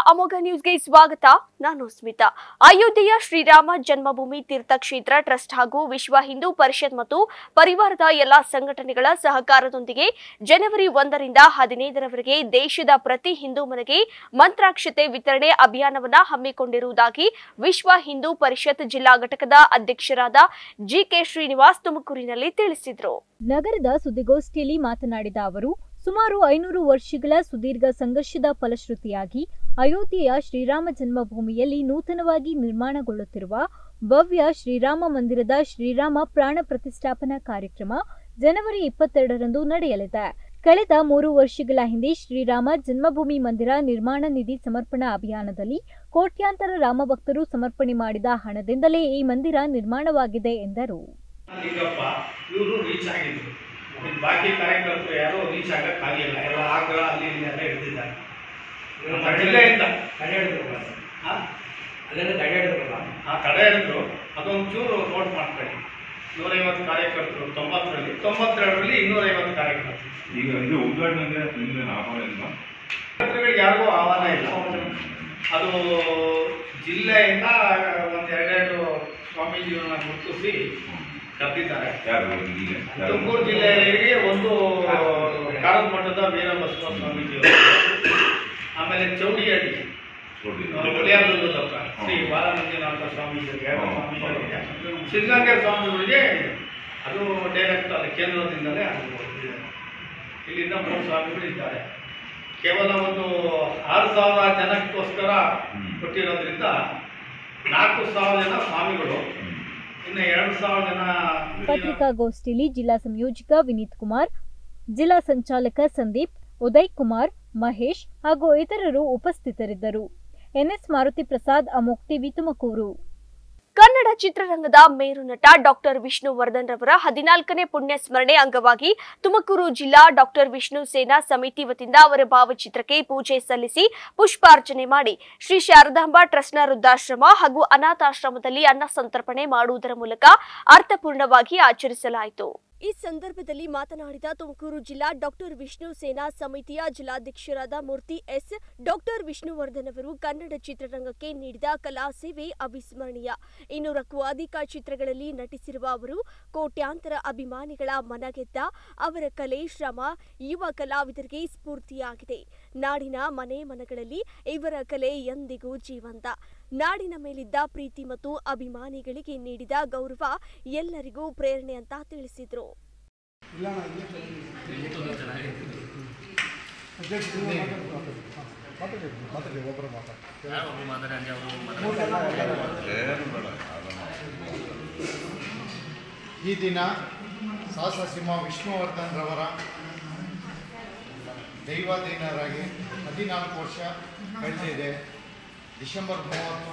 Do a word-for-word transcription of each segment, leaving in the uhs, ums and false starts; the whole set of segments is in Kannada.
ಅಮೋಘ ನ್ಯೂಸ್ಗೆ ಸ್ವಾಗತ. ನಾನು ಸ್ಮಿತಾ. ಅಯೋಧ್ಯೆಯ ಶ್ರೀರಾಮ ಜನ್ಮಭೂಮಿ ತೀರ್ಥಕ್ಷೇತ್ರ ಟ್ರಸ್ಟ್ ಹಾಗೂ ವಿಶ್ವ ಹಿಂದೂ ಪರಿಷತ್ ಮತ್ತು ಪರಿವಾರದ ಎಲ್ಲಾ ಸಂಘಟನೆಗಳ ಸಹಕಾರದೊಂದಿಗೆ ಜನವರಿ ಒಂದರಿಂದ ಹದಿನೈದರವರೆಗೆ ದೇಶದ ಪ್ರತಿ ಹಿಂದೂ ಮನೆಗೆ ಮಂತ್ರಾಕ್ಷತೆ ವಿತರಣೆ ಅಭಿಯಾನವನ್ನು ಹಮ್ಮಿಕೊಂಡಿರುವುದಾಗಿ ವಿಶ್ವ ಹಿಂದೂ ಪರಿಷತ್ ಜಿಲ್ಲಾ ಘಟಕದ ಅಧ್ಯಕ್ಷರಾದ ಜಿಕೆ ಶ್ರೀನಿವಾಸ್ ತುಮಕೂರಿನಲ್ಲಿ ತಿಳಿಸಿದರು. ನಗರದ ಸುದ್ದಿಗೋಷ್ಠಿಯಲ್ಲಿ ಮಾತನಾಡಿದ ಅವರು, ಸುಮಾರು ಐನೂರು ವರ್ಷಗಳ ಸುದೀರ್ಘ ಸಂಘರ್ಷದ ಫಲಶ್ರುತಿಯಾಗಿ ಅಯೋಧ್ಯೆಯ ಶ್ರೀರಾಮ ಜನ್ಮಭೂಮಿಯಲ್ಲಿ ನೂತನವಾಗಿ ನಿರ್ಮಾಣಗೊಳ್ಳುತ್ತಿರುವ ಭವ್ಯ ಶ್ರೀರಾಮ ಮಂದಿರದ ಶ್ರೀರಾಮ ಪ್ರಾಣ ಪ್ರತಿಷ್ಠಾಪನಾ ಕಾರ್ಯಕ್ರಮ ಜನವರಿ ಇಪ್ಪತ್ತೆರಡರಂದು ನಡೆಯಲಿದೆ. ಕಳೆದ ಮೂರು ವರ್ಷಗಳ ಹಿಂದೆ ಶ್ರೀರಾಮ ಜನ್ಮಭೂಮಿ ಮಂದಿರ ನಿರ್ಮಾಣ ನಿಧಿ ಸಮರ್ಪಣಾ ಅಭಿಯಾನದಲ್ಲಿ ಕೋಟ್ಯಾಂತರ ರಾಮಭಕ್ತರು ಸಮರ್ಪಣೆ ಮಾಡಿದ ಹಣದಿಂದಲೇ ಈ ಮಂದಿರ ನಿರ್ಮಾಣವಾಗಿದೆ ಎಂದರು. ಬಾಕಿ ಕಾರ್ಯಕರ್ತರು ಯಾರು ರೀಚ್ ಆಗಕ್ಕಾಗಲಿಲ್ಲ. ಎಲ್ಲ ಆಗ್ರಹ ಅಲ್ಲಿ ಎಲ್ಲ ಹಿಡಿದಿದ್ದಾರೆ. ನಮ್ಮ ಜಿಲ್ಲೆಯಿಂದ ತಡೆ ಹಿಡಿದ್ರು ಅಲ್ಲೆಲ್ಲ ತಡೆ ಹಿಡಿದ್ರಲ್ಲ, ಆ ತಡೆ ಹಿಡಿದ್ರು ಅದೊಂದು ಚೂರು ನೋಟ್ ಮಾಡ್ಕೊಳ್ಳಿ. ನೂರೈವತ್ತು ಕಾರ್ಯಕರ್ತರು ತೊಂಬತ್ತರಲ್ಲಿ ತೊಂಬತ್ತೆರಡರಲ್ಲಿ ಇನ್ನೂರೈವತ್ತು ಕಾರ್ಯಕರ್ತರು. ಈಗ ಇದು ಉದ್ಘಾಟನೆಗೆ ಆಹ್ವಾನ ಇಲ್ಲ, ಕಾರ್ಯಕರ್ತರುಗಳಿಗೆ ಯಾರಿಗೂ ಆಹ್ವಾನ ಇಲ್ಲ. ಅದು ಜಿಲ್ಲೆಯಿಂದ ಒಂದು ಎರಡೆರಡು ಸ್ವಾಮೀಜಿಯವರನ್ನ ಗುರುತಿಸಿ ಕರೆದಿದ್ದಾರೆ. ತುಮಕೂರು ಜಿಲ್ಲೆಯಲ್ಲಿ ಒಂದು ಕಾರದ ಮಠದ ವೀರಬಸವ ಸ್ವಾಮೀಜಿಯವರು, ಆಮೇಲೆ ಚೌಡಿಹಳ್ಳಿ ಹುಲಿಯಾರ್ದುರ್ಗದ ಶ್ರೀ ಬಾಲಮಂಜುನಾಥ ಸ್ವಾಮೀಜಿಯವರಿಗೆ, ಸ್ವಾಮೀಜಿಯವರಿಗೆ, ಸಿದ್ಧಗಂಗಾ ಸ್ವಾಮಿಗಳಿಗೆ ಅದು ಡೈರೆಕ್ಟ್ ಅಲ್ಲಿ ಕೇಂದ್ರದಿಂದಲೇ ಅದು ಇಲ್ಲಿಂದ ಮೂರು ಸ್ವಾಮಿಗಳು ಇದ್ದಾರೆ. ಕೇವಲ ಒಂದು ಆರು ಸಾವಿರ ಜನಕ್ಕೋಸ್ಕರ ಕೊಟ್ಟಿರೋದ್ರಿಂದ ನಾಲ್ಕು ಸಾವಿರ ಜನ ಸ್ವಾಮಿಗಳು, ಪತ್ರಿಕಾಗೋಷ್ಠಿಯಲ್ಲಿ ಜಿಲ್ಲಾ ಸಂಯೋಜಕ ವಿನೀತ್ ಕುಮಾರ್, ಜಿಲ್ಲಾ ಸಂಚಾಲಕ ಸಂದೀಪ್, ಉದಯ್ ಕುಮಾರ್, ಮಹೇಶ್ ಹಾಗೂ ಇತರರು ಉಪಸ್ಥಿತರಿದ್ದರು. NS Maruti Prasad, Amogh TV, Tumakuru. ಕನ್ನಡ ಚಿತ್ರರಂಗದ ಮೇರು ನಟ ಡಾಕ್ಟರ್ ವಿಷ್ಣುವರ್ಧನ್ ರವರ ಹದಿನಾಲ್ಕನೇ ಪುಣ್ಯ ಸ್ಮರಣೆ ಅಂಗವಾಗಿ ತುಮಕೂರು ಜಿಲ್ಲಾ ಡಾಕ್ಟರ್ ವಿಷ್ಣು ಸೇನಾ ಸಮಿತಿ ವತಿಯಿಂದ ಅವರ ಭಾವಚಿತ್ರಕ್ಕೆ ಪೂಜೆ ಸಲ್ಲಿಸಿ ಪುಷ್ಪಾರ್ಚನೆ ಮಾಡಿ ಶ್ರೀ ಶಾರದಾಂಬಾ ಟ್ರಸ್ಟ್ನ ವೃದ್ಧಾಶ್ರಮ ಹಾಗೂ ಅನಾಥಾಶ್ರಮದಲ್ಲಿ ಅನ್ನ ಸಂತರ್ಪಣೆ ಮಾಡುವುದರ ಮೂಲಕ ಅರ್ಥಪೂರ್ಣವಾಗಿ ಆಚರಿಸಲಾಯಿತು. ಈ ಸಂದರ್ಭದಲ್ಲಿ ಮಾತನಾಡಿದ ತುಮಕೂರು ಜಿಲ್ಲಾ ಡಾಕ್ಟರ್ ವಿಷ್ಣು ಸೇನಾ ಸಮಿತಿಯ ಜಿಲ್ಲಾಧ್ಯಕ್ಷರಾದ ಮೂರ್ತಿ ಎಸ್, ಡಾಕ್ಟರ್ ವಿಷ್ಣುವರ್ಧನ್ ಅವರು ಕನ್ನಡ ಚಿತ್ರರಂಗಕ್ಕೆ ನೀಡಿದ ಕಲಾ ಸೇವೆ ಅವಿಸ್ಮರಣೀಯ. ಇನ್ನೂರಕ್ಕೂ ಅಧಿಕ ಚಿತ್ರಗಳಲ್ಲಿ ನಟಿಸಿರುವ ಅವರು ಕೋಟ್ಯಾಂತರ ಅಭಿಮಾನಿಗಳ ಮನಗೆದ್ದ ಅವರ ಕಲೆ ಶ್ರಮ ಯುವ ಕಲಾವಿದರಿಗೆ ಸ್ಫೂರ್ತಿಯಾಗಿದೆ. ನಾಡಿನ ಮನೆ ಮನಗಳಲ್ಲಿ ಇವರ ಕಲೆ ಎಂದಿಗೂ ಜೀವಂತ. ನಾಡಿನ ಮೇಲಿದ್ದ ಪ್ರೀತಿ ಮತ್ತು ಅಭಿಮಾನಿಗಳಿಗೆ ನೀಡಿದ ಗೌರವ ಎಲ್ಲರಿಗೂ ಪ್ರೇರಣೆ ಅಂತ ತಿಳಿಸಿದರು. ಈ ದಿನ ಸಾಹಸಸಿಂಹ ವಿಷ್ಣುವರ್ಧನ್ ರವರ ದೈವಾಧೀನರಾಗಿ ಹದಿನಾಲ್ಕು ವರ್ಷ ಕಳೆದಿದೆ. ಡಿಸೆಂಬರ್ ಮೂವತ್ತು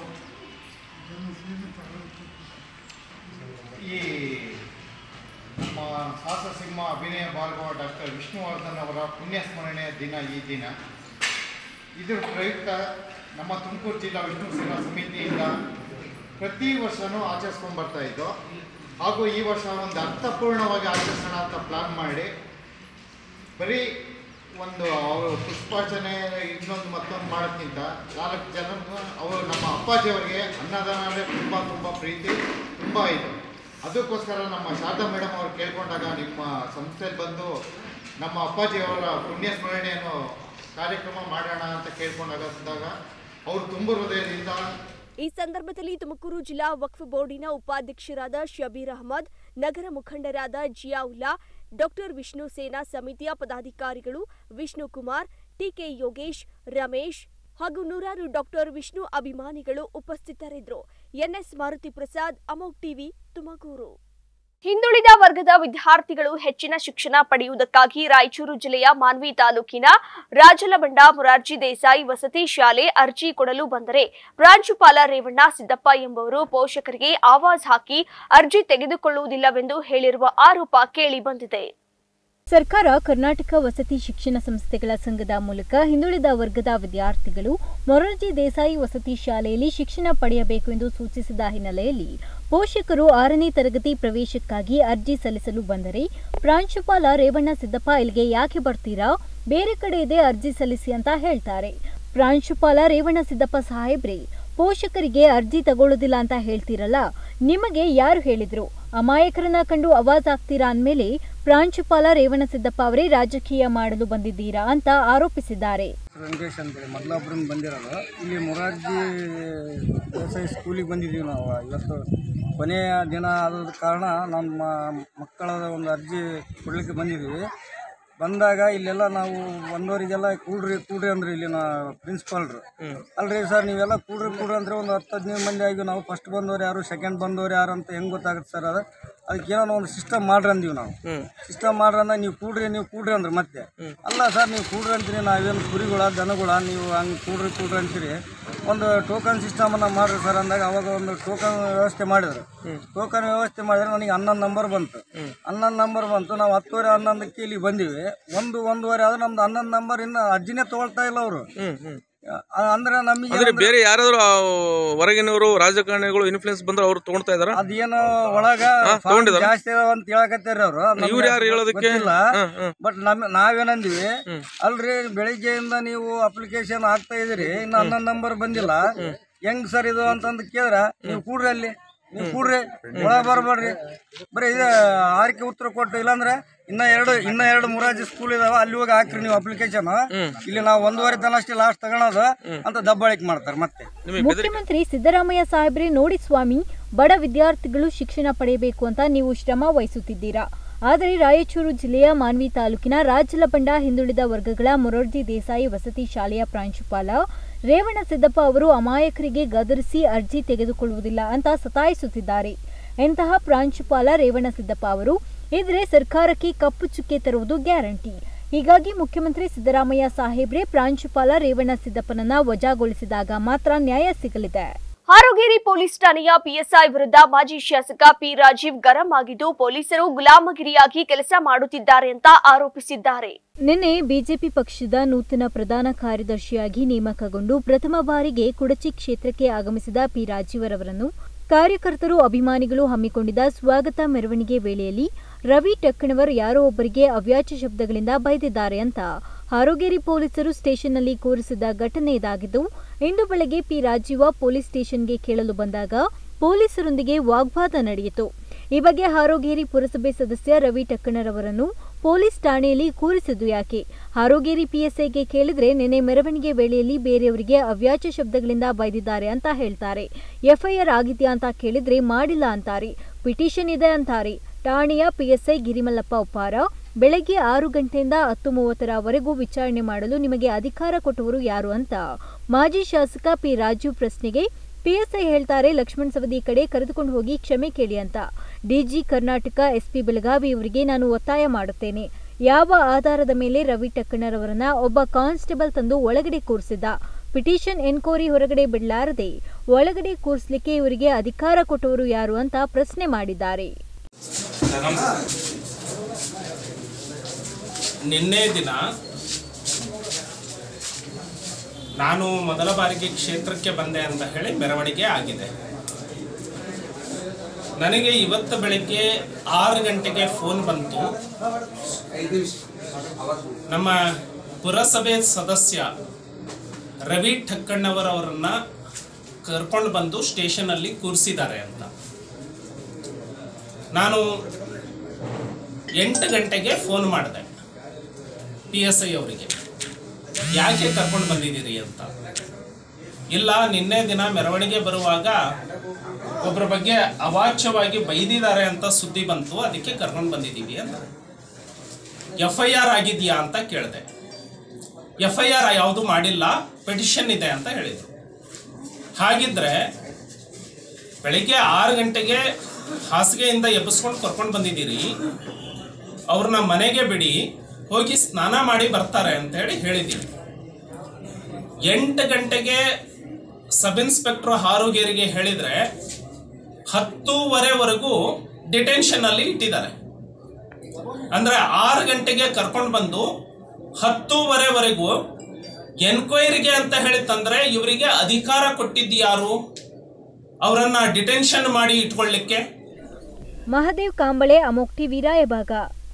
ಈ ನಮ್ಮ ಸಾಹಸಸಿಂಹ ಅಭಿನಯ ಭಾಗವ ಡಾಕ್ಟರ್ ವಿಷ್ಣುವರ್ಧನ್ ಅವರ ಪುಣ್ಯಸ್ಮರಣೆಯ ದಿನ. ಈ ದಿನ ಇದರ ಪ್ರಯುಕ್ತ ನಮ್ಮ ತುಮಕೂರು ಜಿಲ್ಲಾ ವಿಷ್ಣು ಸೇನಾ ಸಮಿತಿಯಿಂದ ಪ್ರತಿ ವರ್ಷವೂ ಆಚರಿಸ್ಕೊಂಡು ಬರ್ತಾ ಇದ್ದು, ಹಾಗೂ ಈ ವರ್ಷ ಒಂದು ಅರ್ಥಪೂರ್ಣವಾಗಿ ಆಚರಿಸೋಣ ಅಂತ ಪ್ಲಾನ್ ಮಾಡಿ ಬರೀ ಒಂದು ಅವರು ಪುಷ್ಪಾರ್ಚನೆ ಇನ್ನೊಂದು ಮತ್ತೊಂದು ಮಾಡೋಕ್ಕಿಂತ ನಾಲ್ಕು ಜನ ಅವರು ನಮ್ಮ ಅಪ್ಪಾಜಿಯವರಿಗೆ ಅನ್ನದಾನ ಅಂದರೆ ತುಂಬ ತುಂಬ ಪ್ರೀತಿ ತುಂಬ ಇದೆ. ಅದಕ್ಕೋಸ್ಕರ ನಮ್ಮ ಶಾರದಾ ಮೇಡಮ್ ಅವರು ಕೇಳ್ಕೊಂಡಾಗ ನಿಮ್ಮ ಸಂಸ್ಥೆಯಲ್ಲಿ ಬಂದು ನಮ್ಮ ಅಪ್ಪಾಜಿಯವರ ಪುಣ್ಯ ಸ್ಮರಣೆಯನ್ನು ಕಾರ್ಯಕ್ರಮ ಮಾಡೋಣ ಅಂತ ಕೇಳ್ಕೊಂಡಾಗ ಅಂದಾಗ ಅವರು ತುಂಬ ಹೃದಯದಿಂದ. ಈ ಸಂದರ್ಭದಲ್ಲಿ ತುಮಕೂರು ಜಿಲ್ಲಾ ವಕ್ಫ್ ಬೋರ್ಡಿನ ಉಪಾಧ್ಯಕ್ಷರಾದ ಶಬೀರ್ ಅಹಮದ್, ನಗರ ಮುಖಂಡರಾದ ಜಿಯಾವುಲ್ಲಾ, ಡಾಕ್ಟರ್ ವಿಷ್ಣು ಸೇನಾ ಸಮಿತಿಯ ಪದಾಧಿಕಾರಿಗಳು ವಿಷ್ಣು ಕುಮಾರ್, ಟಿಕೆ ಯೋಗೇಶ್, ರಮೇಶ್ ಹಾಗೂ ನೂರಾರು ಡಾಕ್ಟರ್ ವಿಷ್ಣು ಅಭಿಮಾನಿಗಳು ಉಪಸ್ಥಿತರಿದ್ದರು. NS Maruti Prasad, Amogh TV, Tumakuru. ಹಿಂದುಳಿದ ವರ್ಗದ ವಿದ್ಯಾರ್ಥಿಗಳು ಹೆಚ್ಚಿನ ಶಿಕ್ಷಣ ಪಡೆಯುವುದಕ್ಕಾಗಿ ರಾಯಚೂರು ಜಿಲ್ಲೆಯ ಮಾನ್ವಿ ತಾಲೂಕಿನ ರಾಜಲಬಂಡ ಮೊರಾರ್ಜಿ ದೇಸಾಯಿ ವಸತಿ ಶಾಲೆ ಅರ್ಜಿ ಕೊಡಲು ಬಂದರೆ ಪ್ರಾಂಶುಪಾಲ ರೇವಣ್ಣ ಸಿದ್ದಪ್ಪ ಎಂಬುವರು ಪೋಷಕರಿಗೆ ಆವಾಜ್ ಹಾಕಿ ಅರ್ಜಿ ತೆಗೆದುಕೊಳ್ಳುವುದಿಲ್ಲವೆಂದು ಹೇಳಿರುವ ಆರೋಪ ಕೇಳಿಬಂದಿದೆ. ಸರ್ಕಾರ ಕರ್ನಾಟಕ ವಸತಿ ಶಿಕ್ಷಣ ಸಂಸ್ಥೆಗಳ ಸಂಘದ ಮೂಲಕ ಹಿಂದುಳಿದ ವರ್ಗದ ವಿದ್ಯಾರ್ಥಿಗಳು ಮೊರಾರ್ಜಿ ದೇಸಾಯಿ ವಸತಿ ಶಾಲೆಯಲ್ಲಿ ಶಿಕ್ಷಣ ಪಡೆಯಬೇಕು ಎಂದು ಸೂಚಿಸಿದ ಹಿನ್ನೆಲೆಯಲ್ಲಿ ಪೋಷಕರು ಆರನೇ ತರಗತಿ ಪ್ರವೇಶಕ್ಕಾಗಿ ಅರ್ಜಿ ಸಲ್ಲಿಸಲು ಬಂದರೆ ಪ್ರಾಂಶುಪಾಲ ರೇವಣ್ಣ ಸಿದ್ದಪ್ಪ ಇಲ್ಲಿಗೆ ಯಾಕೆ ಬರ್ತೀರಾ, ಬೇರೆ ಕಡೆ ಇದೆ ಅರ್ಜಿ ಸಲ್ಲಿಸಿ ಅಂತ ಹೇಳ್ತಾರೆ. ಪ್ರಾಂಶುಪಾಲ ರೇವಣಸಿದ್ದಪ್ಪ ಸಾಹೇಬ್ರೆ, ಪೋಷಕರಿಗೆ ಅರ್ಜಿ ತಗೊಳ್ಳೋದಿಲ್ಲ ಅಂತ ಹೇಳ್ತೀರಲ್ಲ, ನಿಮಗೆ ಯಾರು ಹೇಳಿದ್ರು? ಅಮಾಯಕರನ್ನ ಕಂಡು ಅವಾಜ್ ಆಗ್ತೀರಾ ಅಂದಮೇಲೆ ಪ್ರಾಂಶುಪಾಲ ರೇವಣಸಿದ್ದಪ್ಪ ಅವರೇ ರಾಜಕೀಯ ಮಾಡಲು ಬಂದಿದ್ದೀರಾ ಅಂತ ಆರೋಪಿಸಿದ್ದಾರೆ. ವೆಂಕಟೇಶ್ ಅಂತೇಳಿ ಮೊದಲೊಬ್ಬರನ್ನ ಬಂದಿರೋದು. ಇಲ್ಲಿ ಮೊರಾರ್ಜಿ ದೇಸಾಯಿ ಸ್ಕೂಲಿಗೆ ಬಂದಿದ್ದೀವಿ ನಾವು. ಇವತ್ತು ಕೊನೆಯ ದಿನ ಆದ ಕಾರಣ ನಮ್ಮ ಮಕ್ಕಳ ಒಂದು ಅರ್ಜಿ ಕೊಡಲಿಕ್ಕೆ ಬಂದಿದ್ದೀವಿ. ಬಂದಾಗ ಇಲ್ಲೆಲ್ಲ ನಾವು ಒಂದವರಿಗೆಲ್ಲ ಕೂಡ್ರಿ ಕೂಡ್ರಿ ಅಂದ್ರೆ ಇಲ್ಲಿನ ಪ್ರಿನ್ಸಿಪಾಲ್ರು, ಅಲ್ರಿ ಸರ್ ನೀವೆಲ್ಲ ಕೂಡ್ರಿ ಕೂಡ್ರಿ ಅಂದರೆ ಒಂದು ಹತ್ತು ಹದಿನೈದು ಮಂದಿ ಆಗಿ ನಾವು ಫಸ್ಟ್ ಬಂದವ್ರು ಯಾರು ಸೆಕೆಂಡ್ ಬಂದವ್ರು ಯಾರು ಅಂತ ಹೆಂಗೆ ಗೊತ್ತಾಗುತ್ತೆ ಸರ್? ಅದು ಅದಕ್ಕೆ ಏನೋ ಒಂದು ಸಿಸ್ಟಮ್ ಮಾಡ್ರಿ ಅಂದೀವಿ ನಾವು. ಸಿಸ್ಟಮ್ ಮಾಡ್ರಿ ಅಂದಾಗ ನೀವು ಕೂಡ್ರಿ ನೀವು ಕೂಡ್ರಿ ಅಂದ್ರೆ ಮತ್ತೆ ಅಲ್ಲ ಸರ್ ನೀವು ಕೂಡ್ರಿ ಅಂತೀರಿ, ನಾವೇನು ಕುರಿಗಳ ದನಗಳ ನೀವು ಹಂಗೆ ಕೂಡ್ರಿ ಕೂಡ್ರಿ ಅಂತೀರಿ, ಒಂದು ಟೋಕನ್ ಸಿಸ್ಟಮನ್ನು ಮಾಡ್ರಿ ಸರ್ ಅಂದಾಗ ಅವಾಗ ಒಂದು ಟೋಕನ್ ವ್ಯವಸ್ಥೆ ಮಾಡಿದ್ರು. ಟೋಕನ್ ವ್ಯವಸ್ಥೆ ಮಾಡಿದ್ರೆ ನನಗೆ ಹನ್ನೊಂದು ನಂಬರ್ ಬಂತು. ಹನ್ನೊಂದು ನಂಬರ್ ಬಂತು. ನಾವು ಹತ್ತುವರೆ ಹನ್ನೊಂದಕ್ಕೆ ಇಲ್ಲಿ ಬಂದೀವಿ. ಒಂದು ಒಂದೂವರೆ ಆದ್ರೆ ನಮ್ದು ಹನ್ನೊಂದು ನಂಬರ್ ಇನ್ನು ಅರ್ಜಿನೇ ತಗೊಳ್ತಾ ಇಲ್ಲ ಅವರು. ಅಂದ್ರೆ ನಮಗೆ ಬೇರೆ ಯಾರಾದ್ರೂ ಹೊರಗಿನವರು ರಾಜಕಾರಣಿಗಳು ಇನ್ಫ್ಲೂಯೆನ್ಸ್ ಬಂದ್ರೆ ಅವ್ರು ತಗೊಳ್ತಾ ಇದಾರ? ಅದೇನೋ ಒಳಗ ಜಾಸ್ತಿ ಅಂತ ಹೇಳಕತ್ತಾರ ಅವ್ರು. ಇವ್ರು ಯಾರು ಹೇಳೋದಕ್ಕೆ ಇಲ್ಲ. ಬಟ್ ನಮ್ ನಾವೇನಂದಿವಿ, ಅಲ್ರಿ ಬೆಳಿಗ್ಗೆಯಿಂದ ನೀವು ಅಪ್ಲಿಕೇಶನ್ ಹಾಕ್ತಾ ಇದೀರಿ, ಇನ್ನು ಹನ್ನೊಂದು ನಂಬರ್ ಬಂದಿಲ್ಲ, ಹೆಂಗ್ ಸರ್ ಇದು ಅಂತಂದು ಕೇಳಿದ್ರ ನೀವು ಕೂಡ್ರಿ ಅಲ್ಲಿ ನೀವು ಕೂಡ್ರಿ ಒಳ ಬರ್ಬೇಡ್ರಿ ಬರೀ ಇದು ಆರ್ಕೆ ಉತ್ತರ ಕೊಟ್ಟು, ಇಲ್ಲಾಂದ್ರೆ ಇನ್ನ ಎರಡು ಇನ್ನ ಎರಡು ಮೊರಾರ್ಜಿ ಸ್ಕೂಲ್ ಇದಾವ ಅಲ್ಲಿ ಹೋಗಿ ಹಾಕ್ರಿ ನೀವು ಅಪ್ಲಿಕೇಶನ್, ಇಲ್ಲಿ ನಾವು ಒಂದೂವರೆ ತನ ಅಷ್ಟೇ ಲಾಸ್ಟ್ ತಗೊಳೋದು ಅಂತ ದಬ್ಬಾಳಿಕೆ ಮಾಡ್ತಾರೆ. ಮತ್ತೆ ಮುಖ್ಯಮಂತ್ರಿ ಸಿದ್ದರಾಮಯ್ಯ ಸಾಹೇಬ್ರೆ, ನೋಡಿ ಸ್ವಾಮಿ, ಬಡ ವಿದ್ಯಾರ್ಥಿಗಳು ಶಿಕ್ಷಣ ಪಡೆಯಬೇಕು ಅಂತ ನೀವು ಶ್ರಮ ವಹಿಸುತ್ತಿದ್ದೀರಾ. ಆದರೆ ರಾಯಚೂರು ಜಿಲ್ಲೆಯ ಮಾನ್ವಿ ತಾಲೂಕಿನ ರಾಜಲಬಂಡ ಹಿಂದುಳಿದ ವರ್ಗಗಳ ಮೊರಾರ್ಜಿ ದೇಸಾಯಿ ವಸತಿ ಶಾಲೆಯ ಪ್ರಾಂಶುಪಾಲ ರೇವಣಸಿದ್ದಪ್ಪ ಅವರು ಅಮಾಯಕರಿಗೆ ಗದರಿಸಿ ಅರ್ಜಿ ತೆಗೆದುಕೊಳ್ಳುವುದಿಲ್ಲ ಅಂತ ಸತಾಯಿಸುತ್ತಿದ್ದಾರೆ. ಇಂತಹ ಪ್ರಾಂಶುಪಾಲ ರೇವಣಸಿದ್ದಪ್ಪ ಅವರು ಇದ್ರೆ ಸರ್ಕಾರಕ್ಕೆ ಕಪ್ಪು ಚುಕ್ಕೆ ತರುವುದು ಗ್ಯಾರಂಟಿ. ಹೀಗಾಗಿ ಮುಖ್ಯಮಂತ್ರಿ ಸಿದ್ದರಾಮಯ್ಯ ಸಾಹೇಬ್ರೆ ಪ್ರಾಂಶುಪಾಲ ರೇವಣಸಿದ್ದಪ್ಪನನ್ನ ವಜಾಗೊಳಿಸಿದಾಗ ಮಾತ್ರ ನ್ಯಾಯ ಸಿಗಲಿದೆ. ಹಾರೋಗೇರಿ ಪೊಲೀಸ್ ಠಾಣೆಯ ಪಿಎಸ್ಐ ವಿರುದ್ಧ ಮಾಜಿ ಶಾಸಕ ಪಿ ರಾಜೀವ್ ಗರಂ ಆಗಿದ್ದು, ಪೊಲೀಸರು ಗುಲಾಮಗಿರಿಯಾಗಿ ಕೆಲಸ ಮಾಡುತ್ತಿದ್ದಾರೆ ಅಂತ ಆರೋಪಿಸಿದ್ದಾರೆ. ನಿನ್ನೆ ಬಿಜೆಪಿ ಪಕ್ಷದ ನೂತನ ಪ್ರಧಾನ ಕಾರ್ಯದರ್ಶಿಯಾಗಿ ನೇಮಕಗೊಂಡು ಪ್ರಥಮ ಬಾರಿಗೆ ಕುಡಚಿ ಕ್ಷೇತ್ರಕ್ಕೆ ಆಗಮಿಸಿದ ಪಿ ರಾಜೀವ್ ಅವರನ್ನು ಕಾರ್ಯಕರ್ತರು ಅಭಿಮಾನಿಗಳು ಹಮ್ಮಿಕೊಂಡಿದ್ದ ಸ್ವಾಗತ ಮೆರವಣಿಗೆ ವೇಳೆಯಲ್ಲಿ ರವಿ ಟಕ್ಕಣವರ್ ಯಾರೋ ಒಬ್ಬರಿಗೆ ಅವ್ಯಾಚ ಶಬ್ದಗಳಿಂದ ಬೈದಿದ್ದಾರೆ ಅಂತ ಹಾರೋಗೇರಿ ಪೊಲೀಸರು ಸ್ಟೇಷನ್ನಲ್ಲಿ ಕೂರಿಸಿದ ಘಟನೆ ಇದಾಗಿದ್ದು, ಇಂದು ಬೆಳಗ್ಗೆ ಪಿ ರಾಜೀವ ಪೊಲೀಸ್ ಸ್ಟೇಷನ್ಗೆ ಕೇಳಲು ಬಂದಾಗ ಪೊಲೀಸರೊಂದಿಗೆ ವಾಗ್ವಾದ ನಡೆಯಿತು. ಈ ಬಗ್ಗೆ ಹಾರೋಗೇರಿ ಪುರಸಭೆ ಸದಸ್ಯ ರವಿ ಟಕ್ಕಣರವರನ್ನು ಪೊಲೀಸ್ ಠಾಣೆಯಲ್ಲಿ ಕೂರಿಸಿದ್ದು ಯಾಕೆ? ಹಾರೋಗೇರಿ ಪಿಎಸ್ಐಗೆ ಕೇಳಿದ್ರೆ ನಿನ್ನೆ ಮೆರವಣಿಗೆ ವೇಳೆಯಲ್ಲಿ ಬೇರೆಯವರಿಗೆ ಅವ್ಯಾಚ ಶಬ್ದಗಳಿಂದ ಬೈದಿದ್ದಾರೆ ಅಂತ ಹೇಳ್ತಾರೆ. ಎಫ್ಐಆರ್ ಆಗಿದೆಯಾ ಅಂತ ಕೇಳಿದ್ರೆ ಮಾಡಿಲ್ಲ ಅಂತಾರೆ. ಪಿಟಿಷನ್ ಇದೆ ಅಂತಾರೆ. ಠಾಣೆಯ ಪಿಎಸ್ಐ ಗಿರಿಮಲ್ಲಪ್ಪ ಉಪ್ಪಾರ, ಬೆಳಗ್ಗೆ ಆರು ಗಂಟೆಯಿಂದ ಹತ್ತು ಮೂವತ್ತರವರೆಗೂ ವಿಚಾರಣೆ ಮಾಡಲು ನಿಮಗೆ ಅಧಿಕಾರ ಕೊಟ್ಟವರು ಯಾರು ಅಂತ ಮಾಜಿ ಶಾಸಕ ಪಿ ರಾಜೀವ್ ಪ್ರಶ್ನೆಗೆ ಪಿಎಸ್ಐ ಹೇಳ್ತಾರೆ, ಲಕ್ಷ್ಮಣ್ ಸವದಿ ಕಡೆ ಕರೆದುಕೊಂಡು ಹೋಗಿ ಕ್ಷಮೆ ಕೇಳಿ ಅಂತ. ಡಿಜಿ ಕರ್ನಾಟಕ ಎಸ್ಪಿ ಬೆಳಗಾವಿ ಇವರಿಗೆ ನಾನು ಒತ್ತಾಯ ಮಾಡುತ್ತೇನೆ. ಯಾವ ಆಧಾರದ ಮೇಲೆ ರವಿ ಟಕ್ಕಣರವರನ್ನ ಒಬ್ಬ ಕಾನ್ಸ್ಟೇಬಲ್ ತಂದು ಒಳಗಡೆ ಕೂರಿಸಿದ್ದ? ಪಿಟಿಷನ್ ಎನ್ಕ್ವೈರಿ ಹೊರಗಡೆ ಬಿಡಲಾರದೆ ಒಳಗಡೆ ಕೂರಿಸಲಿಕ್ಕೆ ಇವರಿಗೆ ಅಧಿಕಾರ ಕೊಟ್ಟವರು ಯಾರು ಅಂತ ಪ್ರಶ್ನೆ ಮಾಡಿದ್ದಾರೆ. ನಿನ್ನೆ ದಿನ ನಾನು ಮೊದಲ ಬಾರಿಗೆ ಕ್ಷೇತ್ರಕ್ಕೆ ಬಂದೆ ಅಂತ ಹೇಳಿ ಮೆರವಣಿಗೆ ಆಗಿದೆ. ನನಗೆ ಇವತ್ತು ಬೆಳಗ್ಗೆ ಆರು ಗಂಟೆಗೆ ಫೋನ್ ಬಂತು. ನಮ್ಮ ಪುರಸಭೆ ಸದಸ್ಯ ರವಿ ಠಕ್ಕಣ್ಣವರವರನ್ನ ಕರ್ಕೊಂಡು ಬಂದು ಸ್ಟೇಷನಲ್ಲಿ ಕೂರಿಸಿದ್ದಾರೆ ಅಂತ. ನಾನು ಎಂಟು ಗಂಟೆಗೆ ಫೋನ್ ಮಾಡಿದೆ ಪಿ ಎಸ್ ಐ ಅವರಿಗೆ, ಯಾಕೆ ಕರ್ಕೊಂಡು ಬಂದಿದ್ದೀರಿ ಅಂತ. ಇಲ್ಲ, ನಿನ್ನೆ ದಿನ ಮೆರವಣಿಗೆ ಬರುವಾಗ ಒಬ್ಬರ ಬಗ್ಗೆ ಅವಾಚ್ಯವಾಗಿ ಬೈದಿದ್ದಾರೆ ಅಂತ ಸುದ್ದಿ ಬಂತು, ಅದಕ್ಕೆ ಕರ್ಕೊಂಡು ಬಂದಿದ್ದೀವಿ ಅಂತ. ಎಫ್ ಐ ಆರ್ ಆಗಿದೆಯಾ ಅಂತ ಕೇಳಿದೆ. ಎಫ್ ಐ ಆರ್ ಯಾವುದು ಮಾಡಿಲ್ಲ, ಪಿಟಿಷನ್ ಇದೆ ಅಂತ ಹೇಳಿದರು. ಹಾಗಿದ್ರೆ ಬೆಳಿಗ್ಗೆ ಆರು ಗಂಟೆಗೆ ಹಾಸಿಗೆಯಿಂದ ಎಬ್ಬಿಸ್ಕೊಂಡು ಕರ್ಕೊಂಡು ಬಂದಿದ್ದೀರಿ, ಅವ್ರನ್ನ ಮನೆಗೆ ಬಿಡಿ, ಹೋಗಿ ಸ್ನಾನ ಮಾಡಿ ಬರ್ತಾರೆ ಅಂತ ಹೇಳಿ ಹೇಳಿದ್ದೀವಿ. ಎಂಟು ಗಂಟೆಗೆ ಸಬ್ ಇನ್ಸ್ಪೆಕ್ಟರ್ ಹಾರೋಗೇರಿಗೆ ಹೇಳಿದರೆ ಹತ್ತೂವರೆವರೆಗೂ ಡಿಟೆನ್ಷನಲ್ಲಿ ಇಟ್ಟಿದ್ದಾರೆ. ಅಂದರೆ ಆರು ಗಂಟೆಗೆ ಕರ್ಕೊಂಡು ಬಂದು ಹತ್ತೂವರೆವರೆಗೂ ಎನ್ಕ್ವೈರಿಗೆ ಅಂತ ಹೇಳಿ ತಂದರೆ ಇವರಿಗೆ ಅಧಿಕಾರ ಕೊಟ್ಟಿದ್ದು ಯಾರು? ಅವರನ್ನ ಡಿಟೆನ್ಷನ್ ಮಾಡಿ ಇಟ್ಕೊಳ್ಳಿಕ್ಕೆ. ಮಹದೇವ್ ಕಾಂಬಳೆ, ಅಮೋಕ್ ಟಿವಿ, ರಾಯಬಾಗ.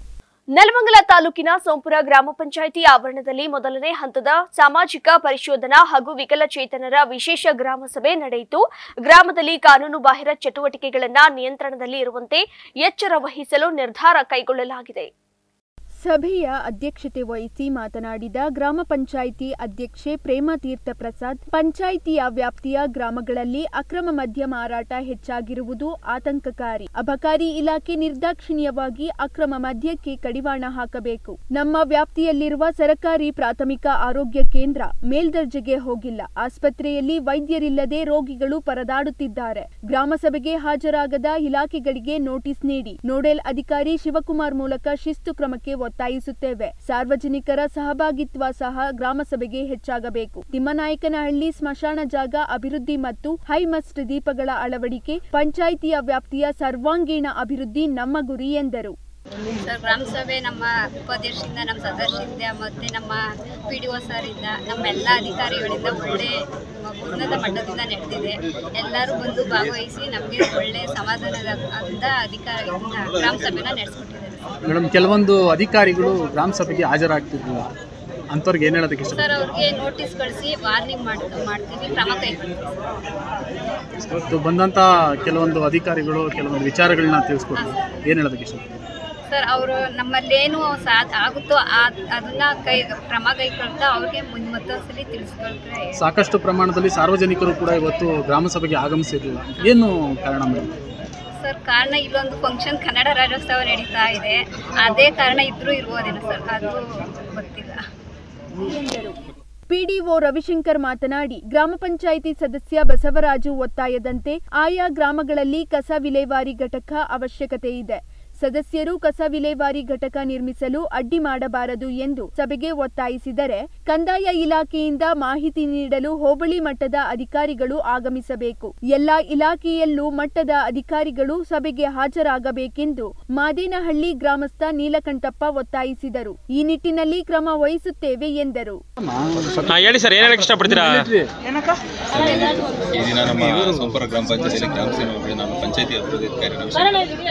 ನೆಲಮಂಗಲ ತಾಲೂಕಿನ ಸೋಂಪುರ ಗ್ರಾಮ ಪಂಚಾಯಿತಿ ಆವರಣದಲ್ಲಿ ಮೊದಲನೇ ಹಂತದ ಸಾಮಾಜಿಕ ಪರಿಶೋಧನಾ ಹಾಗೂ ವಿಕಲಚೇತನರ ವಿಶೇಷ ಗ್ರಾಮ ಸಭೆ ನಡೆಯಿತು. ಗ್ರಾಮದಲ್ಲಿ ಕಾನೂನು ಬಾಹಿರ ಚಟುವಟಿಕೆಗಳನ್ನು ನಿಯಂತ್ರಣದಲ್ಲಿ ಇರುವಂತೆ ಎಚ್ಚರ ವಹಿಸಲು ನಿರ್ಧಾರ ಕೈಗೊಳ್ಳಲಾಗಿದೆ. ಸಭೆಯ ಅಧ್ಯಕ್ಷತೆ ವಹಿಸಿ ಮಾತನಾಡಿದ ಗ್ರಾಮ ಪಂಚಾಯಿತಿ ಅಧ್ಯಕ್ಷೆ ಪ್ರೇಮ ತೀರ್ಥ ಪ್ರಸಾದ್, ಪಂಚಾಯಿತಿಯ ವ್ಯಾಪ್ತಿಯ ಗ್ರಾಮಗಳಲ್ಲಿ ಅಕ್ರಮ ಮದ್ಯ ಮಾರಾಟ ಹೆಚ್ಚಾಗಿರುವುದು ಆತಂಕಕಾರಿ. ಅಬಕಾರಿ ಇಲಾಖೆ ನಿರ್ದಾಕ್ಷಿಣ್ಯವಾಗಿ ಅಕ್ರಮ ಮದ್ಯಕ್ಕೆ ಕಡಿವಾಣ ಹಾಕಬೇಕು. ನಮ್ಮ ವ್ಯಾಪ್ತಿಯಲ್ಲಿರುವ ಸರ್ಕಾರಿ ಪ್ರಾಥಮಿಕ ಆರೋಗ್ಯ ಕೇಂದ್ರ ಮೇಲ್ದರ್ಜೆಗೆ ಹೋಗಿಲ್ಲ. ಆಸ್ಪತ್ರೆಯಲ್ಲಿ ವೈದ್ಯರಿಲ್ಲದೆ ರೋಗಿಗಳು ಪರದಾಡುತ್ತಿದ್ದಾರೆ. ಗ್ರಾಮಸಭೆಗೆ ಹಾಜರಾಗದ ಇಲಾಖೆಗಳಿಗೆ ನೋಟಿಸ್ ನೀಡಿ ನೋಡೆಲ್ ಅಧಿಕಾರಿ ಶಿವಕುಮಾರ್ ಮೂಲಕ ಶಿಸ್ತು ಕ್ರಮಕ್ಕೆ ಒತ್ತಾಯಿಸುತ್ತೇವೆ. ಸಾರ್ವಜನಿಕರ ಸಹಭಾಗಿತ್ವ ಸಹ ಗ್ರಾಮಸಭೆಗೆ ಹೆಚ್ಚಾಗಬೇಕು. ತಿಮ್ಮನಾಯಕನಹಳ್ಳಿ ಸ್ಮಶಾನ ಜಾಗ ಅಭಿವೃದ್ಧಿ ಮತ್ತು ಹೈಮಸ್ಟ್ ದೀಪಗಳ ಅಳವಡಿಕೆ ಪಂಚಾಯಿತಿಯ ವ್ಯಾಪ್ತಿಯ ಸರ್ವಾಂಗೀಣ ಅಭಿವೃದ್ಧಿ ನಮ್ಮ ಗುರಿ ಎಂದರು. ಸರ್, ಗ್ರಾಮ ಸಭೆ ನಮ್ಮ ಉಪಾಧ್ಯಕ್ಷರಿಂದ, ನಮ್ಮ ಸದಸ್ಯರಿಂದ ಮತ್ತು ನಮ್ಮ ಪಿ ಡಿ ಒ ಸರಿಂದ, ನಮ್ಮೆಲ್ಲ ಅಧಿಕಾರಿಗಳಿಂದ ಒಳ್ಳೆ ಉನ್ನತ ಮಟ್ಟದಿಂದ ನಡೆದಿದೆ. ಎಲ್ಲರೂ ಬಂದು ಭಾಗವಹಿಸಿ ನಮಗೆ ಒಳ್ಳೆ ಸಮಾಧಾನದ ಅಧಿಕಾರಿಯಿಂದ ಗ್ರಾಮ ಸಭೆನ ನಡೆಸ್ಕೊಟ್ಟಿದ್ದಾರೆ. ಮೇಡಮ್, ಕೆಲವೊಂದು ಅಧಿಕಾರಿಗಳು ಗ್ರಾಮ ಸಭೆಗೆ ಹಾಜರಾಗ್ತಿದ್ದಿಲ್ಲ, ಅಂಥವ್ರಿಗೆ ಏನು ಹೇಳೋದಕ್ಕೆ ಇಷ್ಟ? ಸರ್, ಅವ್ರಿಗೆ ನೋಟಿಸ್ ಕಳಿಸಿ ವಾರ್ನಿಂಗ್ ಮಾಡ್ತೀವಿ, ಕ್ರಮ ಕೈಗೊಳ್ತೀವಿ. ಬಂದಂಥ ಕೆಲವೊಂದು ಅಧಿಕಾರಿಗಳು ಕೆಲವೊಂದು ವಿಚಾರಗಳನ್ನ ತಿಳಿಸ್ಕೊಡ್ತೀವಿ, ಏನು ಹೇಳೋದಕ್ಕೆ ಇಷ್ಟ? ಸರ್, ಅವರು ನಮ್ಮಲ್ಲೇನು ಸಾಧ್ ಆಗುತ್ತೋ ಅದನ್ನ ಕೈ ಕ್ರಮ ಕೈಗೊಳ್ತಾ ಅವ್ರಿಗೆ ಮತ್ತೊಂದ್ಸಲಿ ತಿಳಿಸ್ಕೊಳ್ತಾರೆ. ಸಾಕಷ್ಟು ಪ್ರಮಾಣದಲ್ಲಿ ಸಾರ್ವಜನಿಕರು ಕೂಡ ಇವತ್ತು ಗ್ರಾಮ ಸಭೆಗೆ ಆಗಮಿಸಿರಲಿಲ್ಲ, ಏನು ಕಾರಣ ಮೇಡಮ್? ಸರ್, ಕಾರಣ ಇಲ್ಲೊಂದು ಫಂಕ್ಷನ್ ಕನ್ನಡ ರಾಜ್ಯೋತ್ಸವ ನಡೀತಾ ಇದೆ, ಅದೇ ಕಾರಣ ಇದ್ರೂ ಇರ್ಬೋದೇನೋ ಸರ್, ಅದು ಗೊತ್ತಿಲ್ಲ. ಪಿಡಿಒ ರವಿಶಂಕರ್ ಮಾತನಾಡಿ, ಗ್ರಾಮ ಪಂಚಾಯಿತಿ ಸದಸ್ಯ ಬಸವರಾಜು ಒತ್ತಾಯದಂತೆ ಆಯಾ ಗ್ರಾಮಗಳಲ್ಲಿ ಕಸ ವಿಲೇವಾರಿ ಘಟಕ ಅವಶ್ಯಕತೆ ಇದೆ. ಸದಸ್ಯರು ಕಸ ವಿಲೇವಾರಿ ಘಟಕ ನಿರ್ಮಿಸಲು ಅಡ್ಡಿ ಮಾಡಬಾರದು ಎಂದು ಸಭೆಗೆ ಒತ್ತಾಯಿಸಿದರೆ, ಕಂದಾಯ ಇಲಾಖೆಯಿಂದ ಮಾಹಿತಿ ನೀಡಲು ಹೋಬಳಿ ಮಟ್ಟದ ಅಧಿಕಾರಿಗಳು ಆಗಮಿಸಬೇಕು. ಎಲ್ಲಾ ಇಲಾಖೆಯಲ್ಲೂ ಮಟ್ಟದ ಅಧಿಕಾರಿಗಳು ಸಭೆಗೆ ಹಾಜರಾಗಬೇಕೆಂದು ಮಾದೇನಹಳ್ಳಿ ಗ್ರಾಮಸ್ಥ ನೀಲಕಂಠಪ್ಪ ಒತ್ತಾಯಿಸಿದರು. ಈ ನಿಟ್ಟಿನಲ್ಲಿ ಕ್ರಮ ವಹಿಸುತ್ತೇವೆ ಎಂದರು. ಹೇಳಿ ಸರ್, ಏನು ಹೇಳಕ್ಕೆ ಇಷ್ಟಪಡ್ತೀರಾ? ಈ ದಿನ ನಮ್ಮ ಸೋಂಪುರ ಗ್ರಾಮ ಪಂಚಾಯತಿಯಲ್ಲಿ ಗ್ರಾಮ ಸೇವೆ ನಾನು ಪಂಚಾಯತಿ ಅಭಿವೃದ್ಧಿ ಅಧಿಕಾರಿ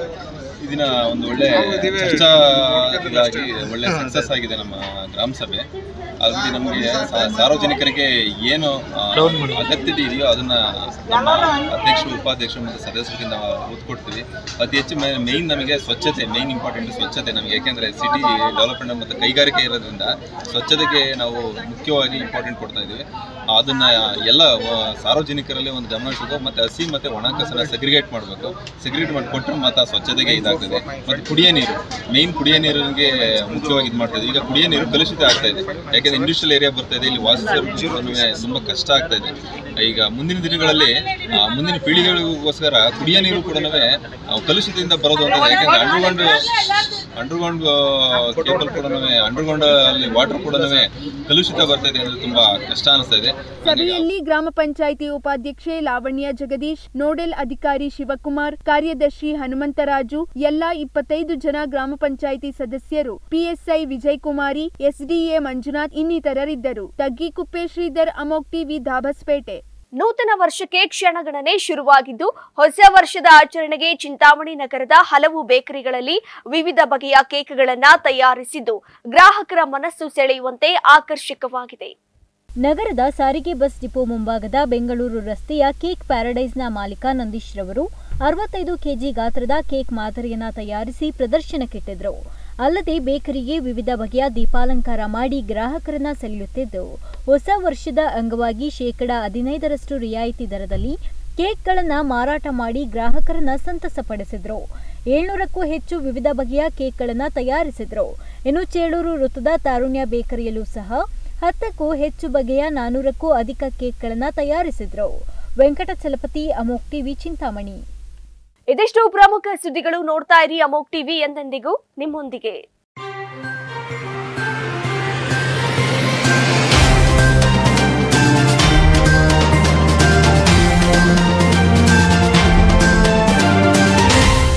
ಈ ದಿನ ಒಂದು ಒಳ್ಳೆ ಚರ್ಚಾ ಇದಾಗಿ ಒಳ್ಳೆ ಸಕ್ಸಸ್ ಆಗಿದೆ ನಮ್ಮ ಗ್ರಾಮ ಸಭೆ. ಅಲ್ಲಿ ನಮಗೆ ಸಾರ್ವಜನಿಕರಿಗೆ ಏನು ಅಗತ್ಯತೆ ಇದೆಯೋ ಅದನ್ನ ನಮ್ಮ ಅಧ್ಯಕ್ಷರು, ಉಪಾಧ್ಯಕ್ಷರು ಮತ್ತು ಸದಸ್ಯರಿಂದ ಒತ್ತು ಕೊಡ್ತೀವಿ. ಅತಿ ಹೆಚ್ಚು ಮೇಯ್ನ್ ನಮಗೆ ಸ್ವಚ್ಛತೆ, ಮೇಯ್ನ್ ಇಂಪಾರ್ಟೆಂಟ್ ಸ್ವಚ್ಛತೆ ನಮಗೆ. ಯಾಕೆಂದರೆ ಸಿಟಿ ಡೆವಲಪ್ಮೆಂಟ್ ಮತ್ತು ಕೈಗಾರಿಕೆ ಇರೋದ್ರಿಂದ ಸ್ವಚ್ಛತೆಗೆ ನಾವು ಮುಖ್ಯವಾಗಿ ಇಂಪಾರ್ಟೆಂಟ್ ಕೊಡ್ತಾ ಇದ್ದೀವಿ. ಅದನ್ನ ಎಲ್ಲ ಸಾರ್ವಜನಿಕರಲ್ಲಿ ಒಂದು ಗಮನ ಹರಿಸಬೇಕು. ಮತ್ತು ಹಸಿ ಮತ್ತು ಒಣ ಕಸನ ಸೆಗ್ರಿಗೇಟ್ ಮಾಡಬೇಕು. ಸೆಗ್ರಿಗೇಟ್ ಮಾಡಿ ಕೊಟ್ಟರೆ ಮಾತ್ರ ಸ್ವಚ್ಛತೆಗೆ ಇದಾಗ್ತದೆ. ಮತ್ತು ಕುಡಿಯೋ ನೀರು, ಮೇಯ್ನ್ ಕುಡಿಯೋ ನೀರಿಗೆ ಮುಖ್ಯವಾಗಿ ಇದು ಮಾಡ್ತಾ ಇದೆ. ಈಗ ಕುಡಿಯೋ ನೀರು ಕಲುಷಿತ ಆಗ್ತಾ ಇದೆ, ಯಾಕೆಂದರೆ ಇಂಡಸ್ಟ್ರಿಯಲ್ ಏರಿಯಾ ಬರ್ತಾ ಇದೆ, ಇಲ್ಲಿ ವಾಸಿಸೋರು ತುಂಬ ಕಷ್ಟ ಆಗ್ತಾ ಇದೆ. ಈಗ ಮುಂದಿನ ದಿನಗಳಲ್ಲಿ ಮುಂದಿನ ಪೀಳಿಗೆಗಳಿಗೋಸ್ಕರ ಕುಡಿಯೋ ನೀರು ಕೂಡ ಕಲುಷಿತದಿಂದ ಬರೋದು ಅಂತ. ಯಾಕೆಂದರೆ ಅಂಡರ್ಗ್ರೌಂಡ್ ಅಂಡರ್ಗ್ರೌಂಡ್ ಕೇಬಲ್ ಕೂಡ ಅಂಡರ್ಗ್ರೌಂಡ್ ಅಲ್ಲಿ ವಾಟರ್ ಕೂಡ ಕಲುಷಿತ ಬರ್ತಾ ಇದೆ ಅಂದರೆ ತುಂಬ ಕಷ್ಟ ಅನಿಸ್ತಾ ಇದೆ. ಸಭೆಯಲ್ಲಿ ಗ್ರಾಮ ಪಂಚಾಯಿತಿ ಉಪಾಧ್ಯಕ್ಷೆ ಲಾವಣ್ಯ ಜಗದೀಶ್, ನೋಡೆಲ್ ಅಧಿಕಾರಿ ಶಿವಕುಮಾರ್, ಕಾರ್ಯದರ್ಶಿ ಹನುಮಂತರಾಜು, ಎಲ್ಲಾ ಇಪ್ಪತ್ತೈದು ಜನ ಗ್ರಾಮ ಪಂಚಾಯಿತಿ ಸದಸ್ಯರು, ಪಿಎಸ್ಐ ವಿಜಯ್ ಕುಮಾರಿ, ಎಸ್ಡಿಎ ಮಂಜುನಾಥ್ ಇನ್ನಿತರರಿದ್ದರು. ತಗ್ಗಿಕುಪ್ಪೆ ಶ್ರೀಧರ್, ಅಮೋಕ್ ಟಿವಿ, ದಾಬಸ್ಪೇಟೆ. ನೂತನ ವರ್ಷಕ್ಕೆ ಕ್ಷಣಗಣನೆ ಶುರುವಾಗಿದ್ದು, ಹೊಸ ವರ್ಷದ ಆಚರಣೆಗೆ ಚಿಂತಾಮಣಿ ನಗರದ ಹಲವು ಬೇಕರಿಗಳಲ್ಲಿ ವಿವಿಧ ಬಗೆಯ ಕೇಕ್ಗಳನ್ನು ತಯಾರಿಸಿದ್ದು ಗ್ರಾಹಕರ ಮನಸ್ಸು ಸೆಳೆಯುವಂತೆ ಆಕರ್ಷಕವಾಗಿದೆ. ನಗರದ ಸಾರಿಗೆ ಬಸ್ ಡಿಪೋ ಮುಂಭಾಗದ ಬೆಂಗಳೂರು ರಸ್ತೆಯ ಕೇಕ್ ಪ್ಯಾರಡೈಸ್ನ ಮಾಲೀಕ ನಂದೀಶ್ ರವರು ಅರವತ್ತೈದು ಕೆಜಿ ಗಾತ್ರದ ಕೇಕ್ ಮಾದರಿಯನ್ನ ತಯಾರಿಸಿ ಪ್ರದರ್ಶನಕ್ಕಿಟ್ಟಿದ್ರು. ಅಲ್ಲದೆ ಬೇಕರಿಗೆ ವಿವಿಧ ಬಗೆಯ ದೀಪಾಲಂಕಾರ ಮಾಡಿ ಗ್ರಾಹಕರನ್ನ ಸೆಳೆಯುತ್ತಿದ್ದು, ಹೊಸ ವರ್ಷದ ಅಂಗವಾಗಿ ಶೇಕಡಾ ಹದಿನೈದರಷ್ಟು ರಿಯಾಯಿತಿ ದರದಲ್ಲಿ ಕೇಕ್ಗಳನ್ನು ಮಾರಾಟ ಮಾಡಿ ಗ್ರಾಹಕರನ್ನ ಸಂತಸಪಡಿಸಿದ್ರು. ಏಳ್ನೂರಕ್ಕೂ ಹೆಚ್ಚು ವಿವಿಧ ಬಗೆಯ ಕೇಕ್ಗಳನ್ನು ತಯಾರಿಸಿದ್ರು. ಇನ್ನು ಚೇಳೂರು ವೃತ್ತದ ತಾರುಣ್ಯ ಬೇಕರಿಯಲ್ಲೂ ಸಹ ಹತ್ತಕ್ಕೂ ಹೆಚ್ಚು ಬಗೆಯ ನಾನೂರಕ್ಕೂ ಅಧಿಕ ಕೇಕ್ಗಳನ್ನು ತಯಾರಿಸಿದ್ರು. ವೆಂಕಟಚಲಪತಿ, ಅಮೋಕ್ ಟಿವಿ, ಚಿಂತಾಮಣಿ. ಇದಿಷ್ಟು ಪ್ರಮುಖ ಸುದ್ದಿಗಳು. ನೋಡ್ತಾ ಇರಿ ಅಮೋಕ್ ಟಿವಿ, ಎಂದೆಂದಿಗೂ ನಿಮ್ಮೊಂದಿಗೆ.